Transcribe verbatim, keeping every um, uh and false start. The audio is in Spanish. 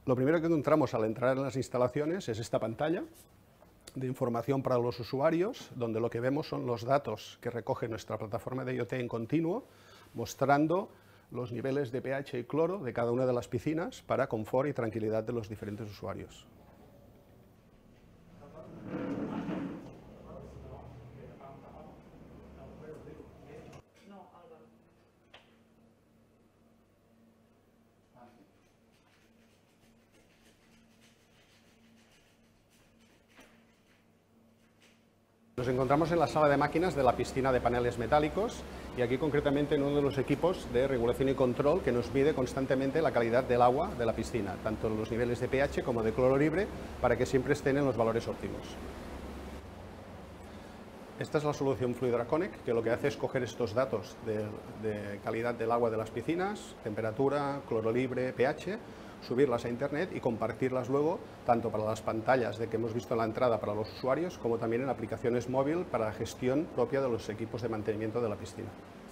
Lo primero que encontramos al entrar en las instalaciones es esta pantalla de información para los usuarios, donde lo que vemos son los datos que recoge nuestra plataforma de IoT en continuo, mostrando los niveles de pH y cloro de cada una de las piscinas para confort y tranquilidad de los diferentes usuarios. Nos encontramos en la sala de máquinas de la piscina de paneles metálicos y aquí concretamente en uno de los equipos de regulación y control que nos mide constantemente la calidad del agua de la piscina, tanto los niveles de pH como de cloro libre, para que siempre estén en los valores óptimos. Esta es la solución Fluidraconic, que lo que hace es coger estos datos de, de calidad del agua de las piscinas, temperatura, cloro libre, pH, subirlas a Internet y compartirlas luego tanto para las pantallas de que hemos visto en la entrada para los usuarios como también en aplicaciones móviles para la gestión propia de los equipos de mantenimiento de la piscina.